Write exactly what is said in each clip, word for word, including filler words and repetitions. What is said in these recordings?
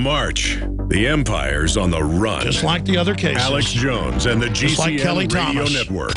March. The Empire's on the run. Just like the other cases. Alex Jones and the G C N like Kelly Radio Thomas. Network.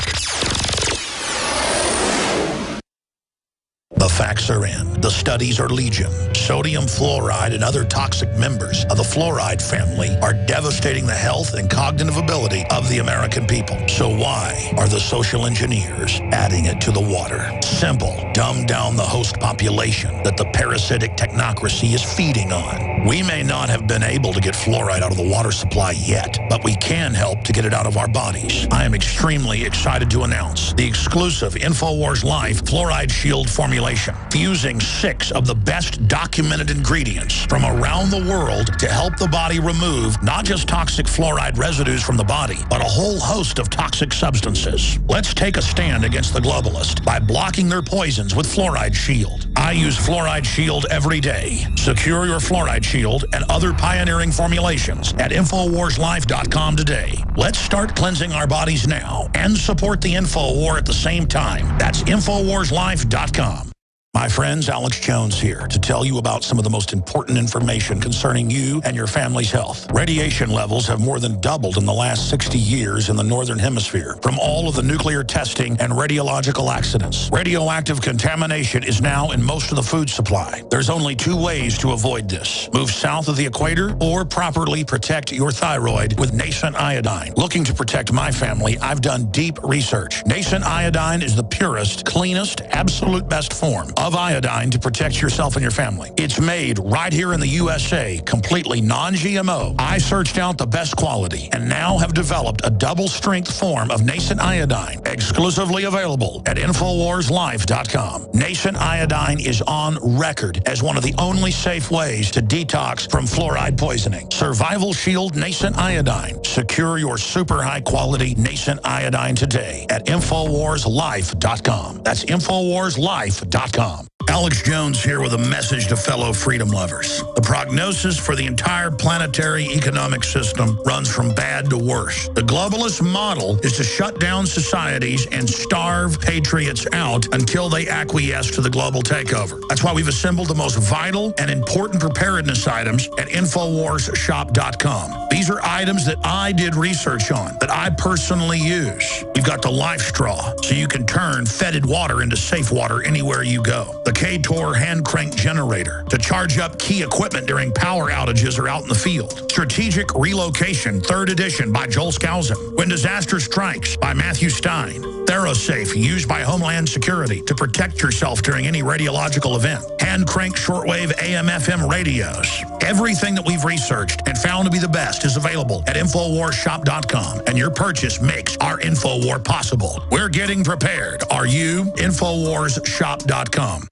The facts are in. The studies are legion. Sodium fluoride and other toxic members of the fluoride family are devastating the health and cognitive ability of the American people. So why are the social engineers adding it to the water? Simple. Dumb down the host population that the parasitic technocracy is feeding on. We may not have been able to get fluoride out of the water supply yet, but we can help to get it out of our bodies. I am extremely excited to announce the exclusive InfoWars Life Fluoride Shield formulation, fusing six of the best documented ingredients from around the world to help the body remove not just toxic fluoride residues from the body, but a whole host of toxic substances. Let's take a stand against the globalist by blocking their poisons with Fluoride Shield. I use Fluoride Shield every day. Secure your Fluoride Shield and other pioneering formulations at Infowars Life dot com today. Let's start cleansing our bodies now and support the InfoWar at the same time. That's Infowars Life dot com. My friends, Alex Jones here to tell you about some of the most important information concerning you and your family's health. Radiation levels have more than doubled in the last sixty years in the Northern Hemisphere from all of the nuclear testing and radiological accidents. Radioactive contamination is now in most of the food supply. There's only two ways to avoid this. Move south of the equator or properly protect your thyroid with Nascent Iodine. Looking to protect my family, I've done deep research. Nascent Iodine is the purest, cleanest, absolute best form of iodine to protect yourself and your family. It's made right here in the U S A, completely non G M O. I searched out the best quality and now have developed a double-strength form of Nascent Iodine, exclusively available at Infowars Life dot com. Nascent Iodine is on record as one of the only safe ways to detox from fluoride poisoning. Survival Shield Nascent Iodine. Secure your super high-quality Nascent Iodine today at Infowars Life dot com. That's Infowars Life dot com. Alex Jones here with a message to fellow freedom lovers. The prognosis for the entire planetary economic system runs from bad to worse. The globalist model is to shut down societies and starve patriots out until they acquiesce to the global takeover. That's why we've assembled the most vital and important preparedness items at Infowars Shop dot com. These are items that I did research on, that I personally use. We've got the Life Straw, so you can turn fetid water into safe water anywhere you go. The K-Tor hand crank generator to charge up key equipment during power outages or out in the field. Strategic Relocation, third edition by Joel Skousen. When Disaster Strikes by Matthew Stein. ThyroSafe, used by Homeland Security to protect yourself during any radiological event. Hand crank shortwave A M F M radios. Everything that we've researched and found to be the best is available at Infowars Shop dot com, and your purchase makes our InfoWar possible. We're getting prepared. Are you? Infowars Shop dot com.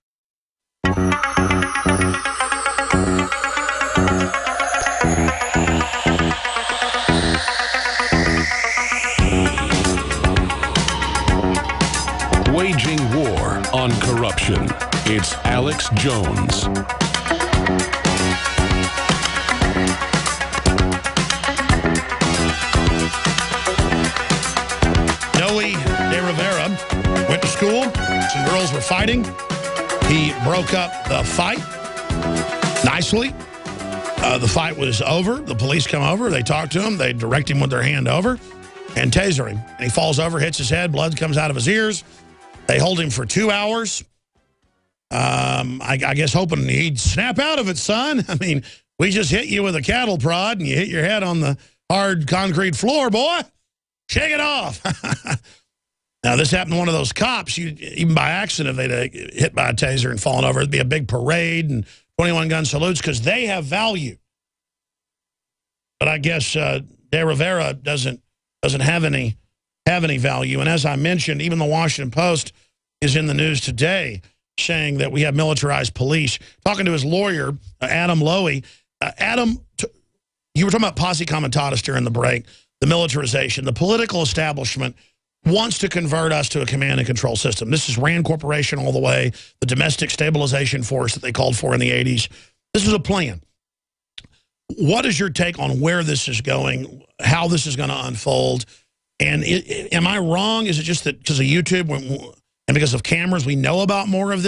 Waging war on corruption. It's Alex Jones. Joey De Rivera went to school. Some girls were fighting. He broke up the fight nicely. Uh, the fight was over. The police come over. They talk to him. They direct him with their hand over and taser him. And he falls over, hits his head. Blood comes out of his ears. They hold him for two hours. Um, I, I guess hoping he'd snap out of it, son. I mean, we just hit you with a cattle prod and you hit your head on the hard concrete floor, boy. Shake it off. Now, this happened to one of those cops. You, even by accident, if they'd uh, hit by a taser and fallen over, it'd be a big parade and twenty-one gun salutes because they have value. But I guess uh, De Rivera doesn't doesn't have any have any value. And as I mentioned, even the Washington Post is in the news today saying that we have militarized police. Talking to his lawyer, uh, Adam Lowy. Uh, Adam, you were talking about posse comitatus during the break, the militarization, the political establishment wants to convert us to a command and control system. This is RAND Corporation all the way, the domestic stabilization force that they called for in the eighties. This is a plan. What is your take on where this is going, how this is going to unfold? And it, am I wrong? Is it just that because of YouTube and because of cameras we know about more of this?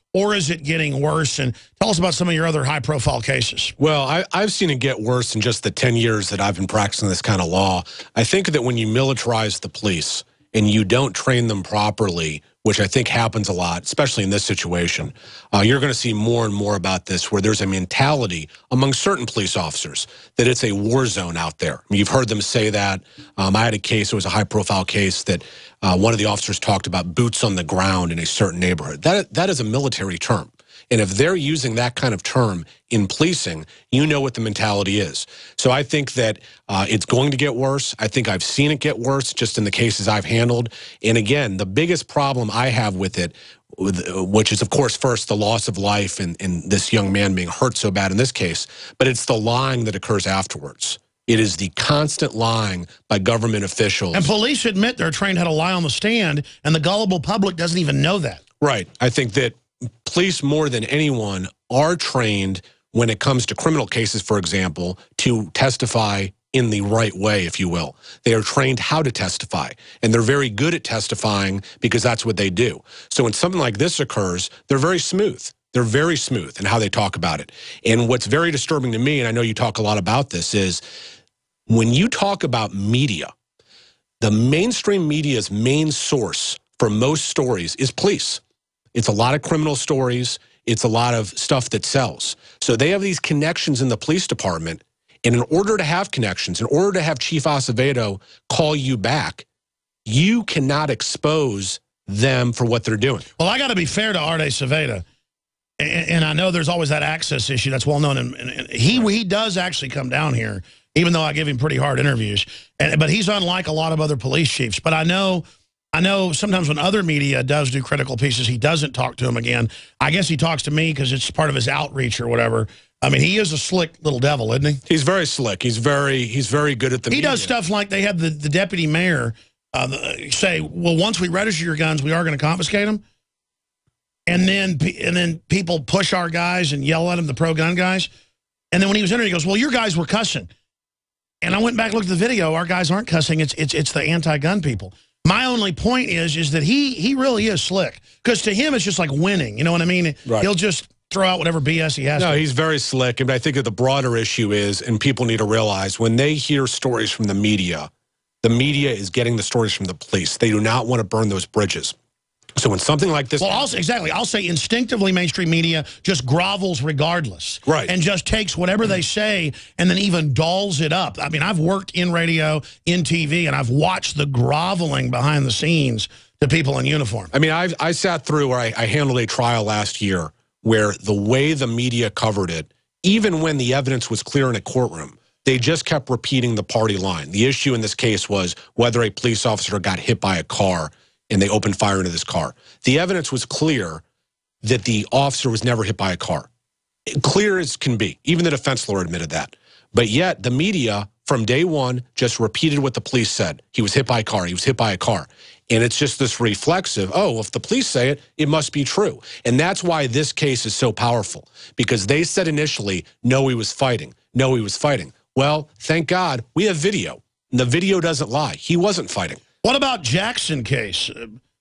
or is it getting worse? And tell us about some of your other high-profile cases. Well, I, I've seen it get worse in just the ten years that I've been practicing this kind of law. I think that when you militarize the police and you don't train them properly, which I think happens a lot, especially in this situation, uh, you're going to see more and more about this, where there's a mentality among certain police officers that it's a war zone out there. I mean, you've heard them say that. Um, I had a case, it was a high-profile case, that uh, one of the officers talked about boots on the ground in a certain neighborhood. That, that is a military term. And if they're using that kind of term in policing, you know what the mentality is. So I think that uh, it's going to get worse. I think I've seen it get worse just in the cases I've handled. And again, the biggest problem I have with it, with, which is, of course, first, the loss of life and, and this young man being hurt so bad in this case, but it's the lying that occurs afterwards. It is the constant lying by government officials. And police admit they're trained how to lie on the stand, and the gullible public doesn't even know that. Right. I think that police, more than anyone, are trained when it comes to criminal cases, for example, to testify in the right way, if you will. They are trained how to testify, and they're very good at testifying because that's what they do. So when something like this occurs, they're very smooth. They're very smooth in how they talk about it. And what's very disturbing to me, and I know you talk a lot about this, is when you talk about media, the mainstream media's main source for most stories is police. It's a lot of criminal stories. It's a lot of stuff that sells. So they have these connections in the police department. And in order to have connections, in order to have Chief Acevedo call you back, you cannot expose them for what they're doing. Well, I got to be fair to Arte Acevedo. And, and I know there's always that access issue that's well known. And, and he, he does actually come down here, even though I give him pretty hard interviews. And, but he's unlike a lot of other police chiefs. But I know... I know sometimes when other media does do critical pieces, he doesn't talk to them again. I guess he talks to me because it's part of his outreach or whatever. I mean, he is a slick little devil, isn't he? He's very slick. He's very he's very good at the He media. does stuff like they had the, the deputy mayor uh, the, say, well, once we register your guns, we are going to confiscate them. And then, and then people push our guys and yell at them, the pro-gun guys. And then when he was in there, he goes, well, your guys were cussing. And I went back and looked at the video. Our guys aren't cussing. It's, it's, it's the anti-gun people. My only point is, is that he he really is slick. Because to him, it's just like winning. You know what I mean? Right. He'll just throw out whatever B S he has. No, to. he's very slick. And I think that the broader issue is, and people need to realize, when they hear stories from the media, the media is getting the stories from the police. They do not want to burn those bridges. So when something like this... Well, also, exactly. I'll say instinctively mainstream media just grovels regardless. Right. And just takes whatever they say and then even dolls it up. I mean, I've worked in radio, in T V, and I've watched the groveling behind the scenes to people in uniform. I mean, I've, I sat through where I, I handled a trial last year where the way the media covered it, even when the evidence was clear in a courtroom, they just kept repeating the party line. The issue in this case was whether a police officer got hit by a car and they opened fire into this car. The evidence was clear that the officer was never hit by a car. Clear as can be. Even the defense lawyer admitted that. But yet the media, from day one, just repeated what the police said. He was hit by a car. He was hit by a car. And it's just this reflexive, oh, if the police say it, it must be true. And that's why this case is so powerful. Because they said initially, no, he was fighting. No, he was fighting. Well, thank God, we have video. And the video doesn't lie. He wasn't fighting. What about Jackson case?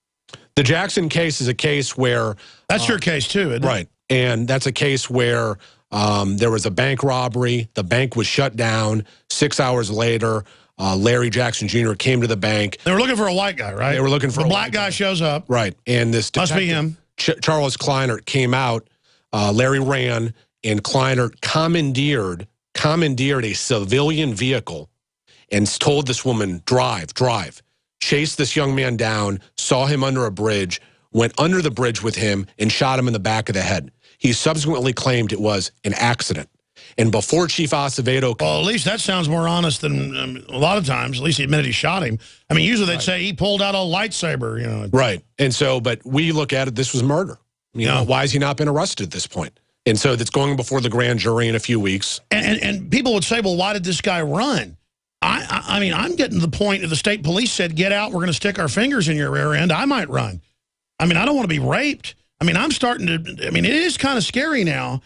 The Jackson case is a case where... That's uh, your case, too, isn't it? Right. And that's a case where um, there was a bank robbery. The bank was shut down. Six hours later, uh, Larry Jackson Junior came to the bank. They were looking for a white guy, right? They were looking for the a black guy, guy shows up. Right. And this must be him. Ch Charles Kleinert came out. Uh, Larry ran, and Kleinert commandeered, commandeered a civilian vehicle and told this woman, drive, drive. Chased this young man down, saw him under a bridge, went under the bridge with him, and shot him in the back of the head. He subsequently claimed it was an accident. And before Chief Acevedo... Well, at least that sounds more honest than um, a lot of times. At least he admitted he shot him. I mean, usually they'd right. say he pulled out a lightsaber, you know. Right. And so, but we look at it, this was murder. You know, why has he not been arrested at this point? And so that's going before the grand jury in a few weeks. And, and, and people would say, well, why did this guy run? I, I mean, I'm getting to the point that the state police said, get out, we're going to stick our fingers in your rear end. I might run. I mean, I don't want to be raped. I mean, I'm starting to, I mean, it is kind of scary now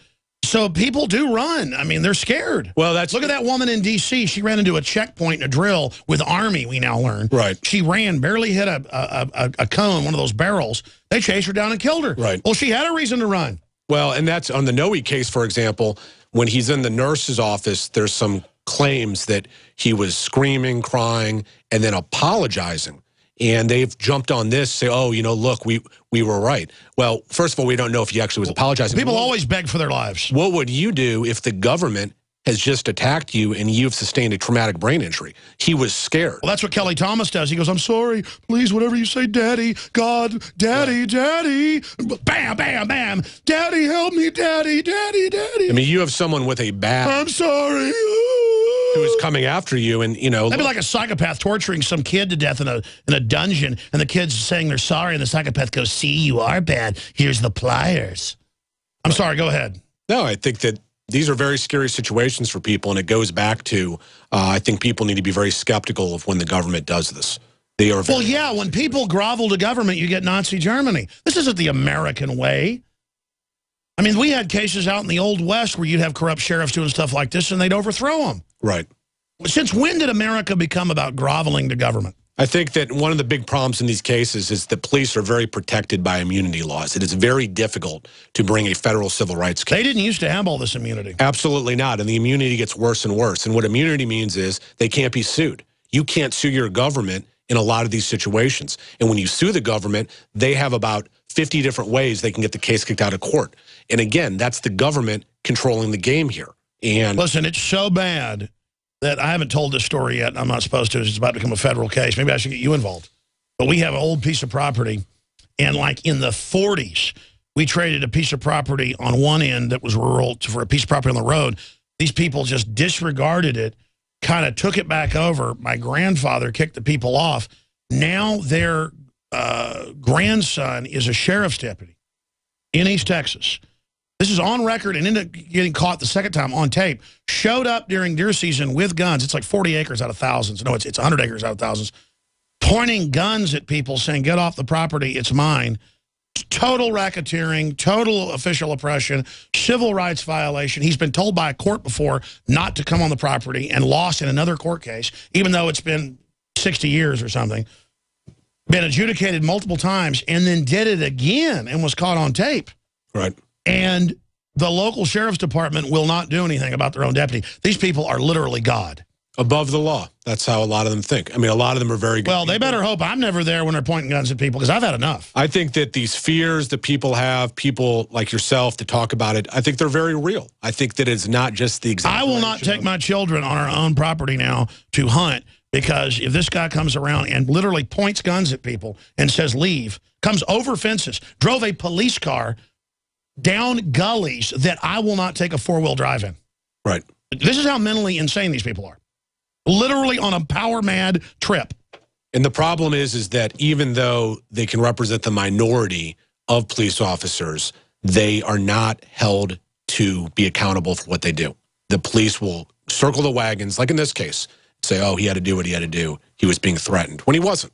So people do run. I mean, they're scared. Well, that's look at that woman in D C She ran into a checkpoint in a drill with Army, we now learn. Right. She ran, barely hit a, a, a, a cone, one of those barrels. They chased her down and killed her. Right. Well, she had a reason to run. Well, and that's on the Noe case, for example, when he's in the nurse's office, there's some claims that he was screaming, crying, and then apologizing. And they've jumped on this, say, oh, you know, look, we we were right. Well, first of all, we don't know if he actually was apologizing. People what, always beg for their lives. What would you do if the government has just attacked you and you've sustained a traumatic brain injury? He was scared. Well, that's what Kelly Thomas does. He goes, I'm sorry, please, whatever you say, Daddy, God, Daddy, right. Daddy. Bam, bam, bam. Daddy, help me, Daddy, Daddy, Daddy. I mean, you have someone with a bat. I'm sorry. Who is coming after you, and you know, that'd be like a psychopath torturing some kid to death in a in a dungeon, and the kid's saying they're sorry, and the psychopath goes, "See, you are bad. Here's the pliers." I'm right. sorry. Go ahead. No, I think that these are very scary situations for people, and it goes back to uh, I think people need to be very skeptical of when the government does this. They are well, yeah. When people grovel to government, you get Nazi Germany. This isn't the American way. I mean, we had cases out in the Old West where you'd have corrupt sheriffs doing stuff like this, and they'd overthrow them. Right. Since when did America become about groveling to government? I think that one of the big problems in these cases is that police are very protected by immunity laws. It is very difficult to bring a federal civil rights case. They didn't used to have all this immunity. Absolutely not. And the immunity gets worse and worse. And what immunity means is they can't be sued. You can't sue your government in a lot of these situations. And when you sue the government, they have about fifty different ways they can get the case kicked out of court. And again, that's the government controlling the game here. And listen, it's so bad that I haven't told this story yet, and I'm not supposed to. It's about to become a federal case. Maybe I should get you involved. But we have an old piece of property, and like in the forties, we traded a piece of property on one end that was rural for a piece of property on the road. These people just disregarded it, kind of took it back over. My grandfather kicked the people off. Now their uh, grandson is a sheriff's deputy in East Texas. This is on record and ended up getting caught the second time on tape. Showed up during deer season with guns. It's like forty acres out of thousands. No, it's, it's one hundred acres out of thousands. Pointing guns at people saying, get off the property, it's mine. Total racketeering, total official oppression, civil rights violation. He's been told by a court before not to come on the property and lost in another court case, even though it's been sixty years or something. Been adjudicated multiple times and then did it again and was caught on tape. Right. And the local sheriff's department will not do anything about their own deputy. These people are literally God. Above the law. That's how a lot of them think. I mean, a lot of them are very good Well, people. they better hope I'm never there when they're pointing guns at people, because I've had enough. I think that these fears that people have, people like yourself to talk about it, I think they're very real. I think that it's not just the exaggeration. I will not take my children on our own property now to hunt, because if this guy comes around and literally points guns at people and says leave, comes over fences, drove a police car down gullies that I will not take a four-wheel drive in. Right. This is how mentally insane these people are. Literally on a power-mad trip. And the problem is, is that even though they can represent the minority of police officers, they are not held to be accountable for what they do. The police will circle the wagons, like in this case, say, oh, he had to do what he had to do. He was being threatened, when he wasn't.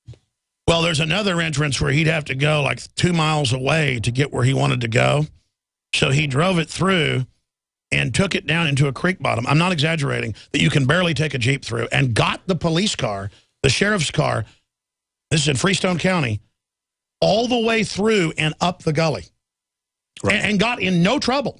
Well, there's another entrance where he'd have to go like two miles away to get where he wanted to go. So he drove it through and took it down into a creek bottom. I'm not exaggerating, that you can barely take a Jeep through, and got the police car, the sheriff's car, this is in Freestone County, all the way through and up the gully. Right. And, and got in no trouble.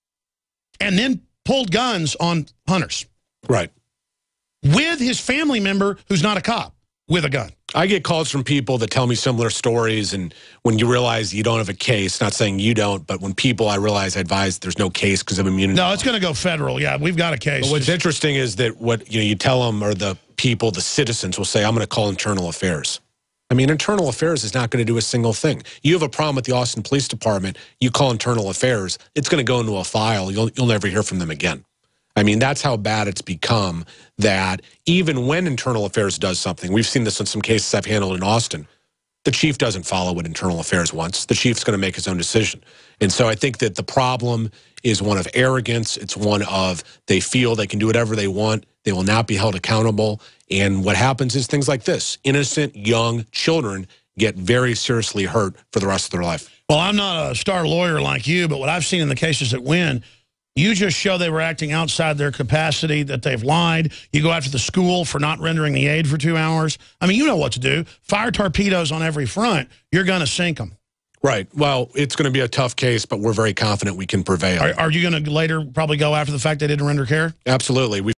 And then pulled guns on hunters. Right. With his family member who's not a cop, with a gun. I get calls from people that tell me similar stories, and when you realize you don't have a case, not saying you don't, but when people, I realize, I advise there's no case because of immunity. No, it's going to go federal. Yeah, we've got a case. But what's Just interesting is that what you know, you tell them, or the people, the citizens will say, I'm going to call internal affairs. I mean, internal affairs is not going to do a single thing. You have a problem with the Austin Police Department, you call internal affairs, it's going to go into a file. You'll, you'll never hear from them again. I mean, that's how bad it's become, that even when internal affairs does something, we've seen this in some cases I've handled in Austin, the chief doesn't follow what internal affairs wants. The chief's going to make his own decision. And so I think that the problem is one of arrogance. It's one of they feel they can do whatever they want. They will not be held accountable. And what happens is things like this. Innocent, young children get very seriously hurt for the rest of their life. Well, I'm not a star lawyer like you, but what I've seen in the cases that win, You just show they were acting outside their capacity, that they've lied. You go after the school for not rendering the aid for two hours. I mean, you know what to do. Fire torpedoes on every front. You're going to sink them. Right. Well, it's going to be a tough case, but we're very confident we can prevail. Are, are you going to later probably go after the fact they didn't render care? Absolutely. We